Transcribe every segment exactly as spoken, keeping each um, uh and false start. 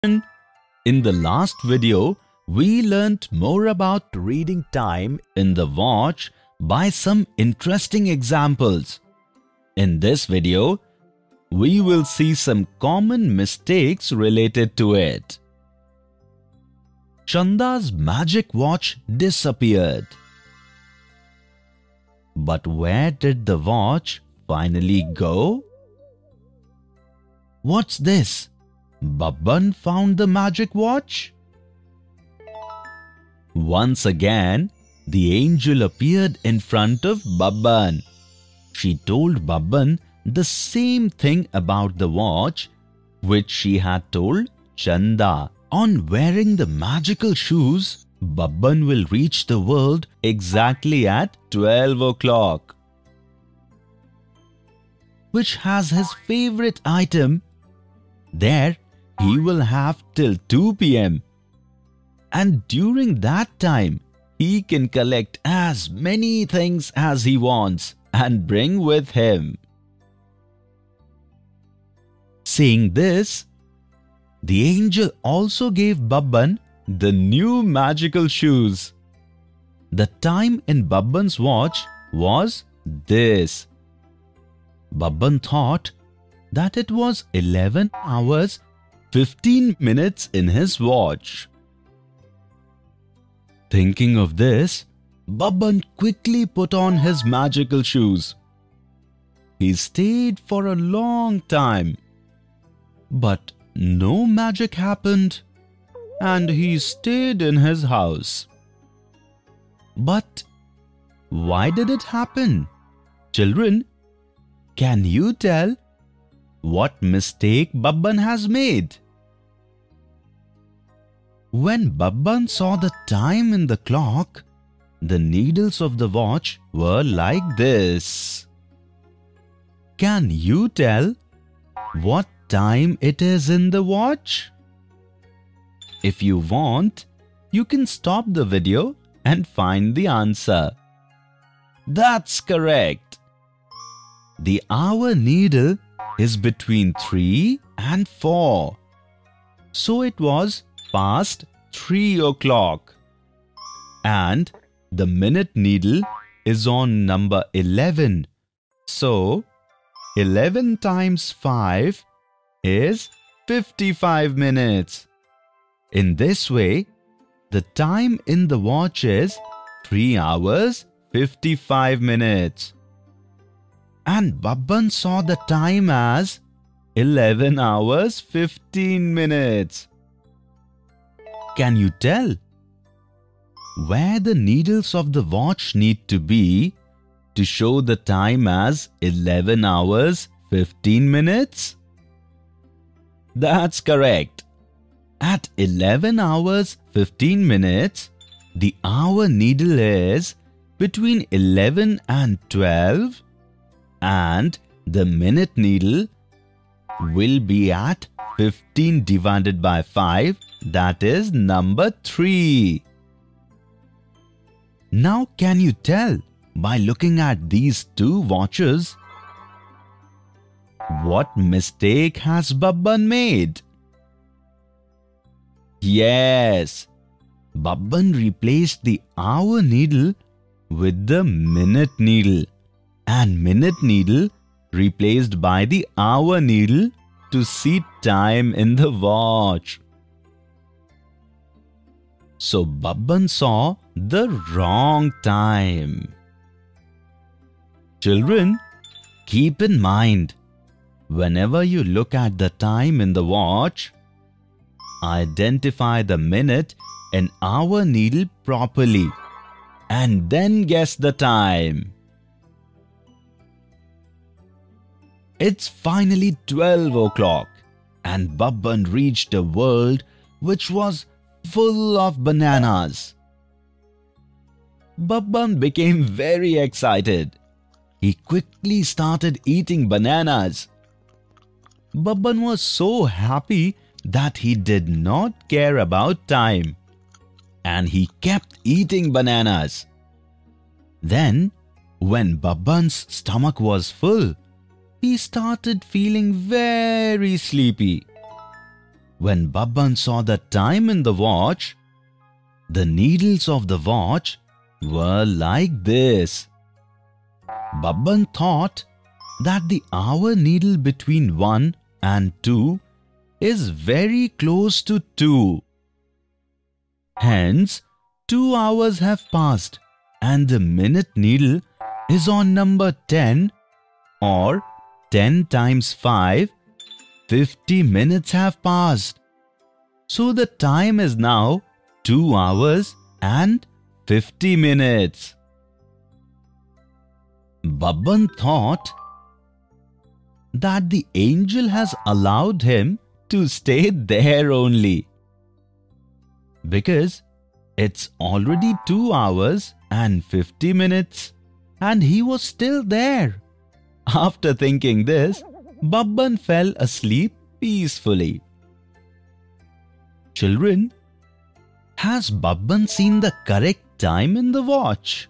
In the last video, we learnt more about reading time in the watch by some interesting examples. In this video, we will see some common mistakes related to it. Chanda's magic watch disappeared. But where did the watch finally go? What's this? Babban found the magic watch? Once again, the angel appeared in front of Babban. She told Babban the same thing about the watch which she had told Chanda. On wearing the magical shoes, Babban will reach the world exactly at twelve o'clock, which has his favorite item. There, he will have till two p m And during that time, he can collect as many things as he wants and bring with him. Saying this, the angel also gave Babban the new magical shoes. The time in Babban's watch was this. Babban thought that it was eleven hours fifteen minutes in his watch. Thinking of this, Babban quickly put on his magical shoes. He stayed for a long time, but no magic happened, and he stayed in his house. But why did it happen? Children, can you tell what mistake Babban has made? When Babban saw the time in the clock, the needles of the watch were like this. Can you tell what time it is in the watch? If you want, you can stop the video and find the answer. That's correct. The hour needle is between three and four. So it was past three o'clock. And the minute needle is on number eleven. So eleven times five is fifty-five minutes. In this way, the time in the watch is three hours fifty-five minutes. And Babban saw the time as eleven hours fifteen minutes. Can you tell where the needles of the watch need to be to show the time as eleven hours fifteen minutes? That's correct. At eleven hours fifteen minutes, the hour needle is between eleven and twelve, and the minute needle will be at fifteen divided by five, that is number three. Now can you tell by looking at these two watches what mistake has Babban made? Yes, Babban replaced the hour needle with the minute needle, and minute needle replaced by the hour needle to see time in the watch. So Babban saw the wrong time. Children, keep in mind, whenever you look at the time in the watch, identify the minute and hour needle properly and then guess the time. It's finally twelve o'clock and Babban reached a world which was full of bananas. Babban became very excited. He quickly started eating bananas. Babban was so happy that he did not care about time, and he kept eating bananas. Then, when Babban's stomach was full, he started feeling very sleepy. When Babban saw the time in the watch, the needles of the watch were like this. Babban thought that the hour needle between one and two is very close to two. Hence, two hours have passed and the minute needle is on number ten, or ten times five, fifty minutes have passed. So the time is now two hours and fifty minutes. Babban thought that the angel has allowed him to stay there only, because it's already two hours and fifty minutes and he was still there. After thinking this, Babban fell asleep peacefully. Children, has Babban seen the correct time in the watch?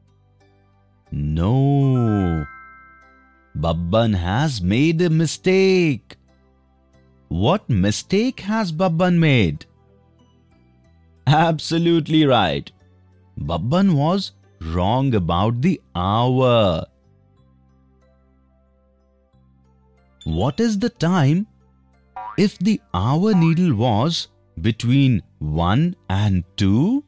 No. Babban has made a mistake. What mistake has Babban made? Absolutely right. Babban was wrong about the hour. What is the time if the hour needle was between one and two?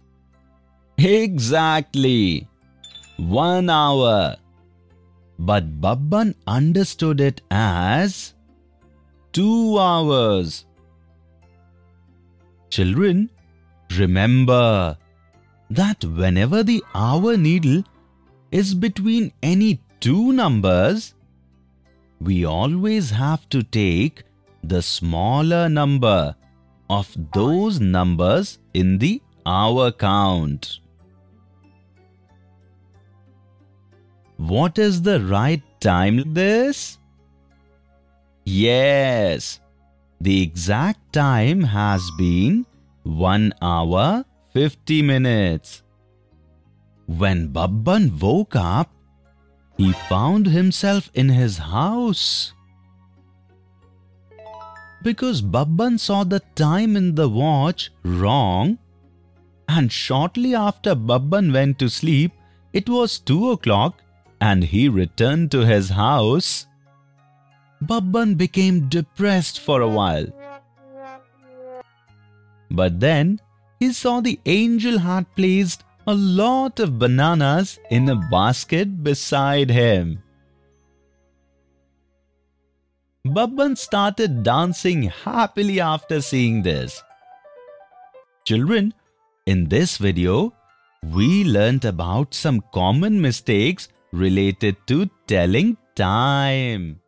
Exactly. One hour. But Babban understood it as two hours. Children, remember that whenever the hour needle is between any two numbers, we always have to take the smaller number of those numbers in the hour count. What is the right time this? Yes, the exact time has been one hour fifty minutes. When Babban woke up, he found himself in his house. Because Babban saw the time in the watch wrong, and shortly after Babban went to sleep, it was two o'clock and he returned to his house, Babban became depressed for a while. But then he saw the angel had placed a lot of bananas in a basket beside him. Babban started dancing happily after seeing this. Children, in this video, we learnt about some common mistakes related to telling time.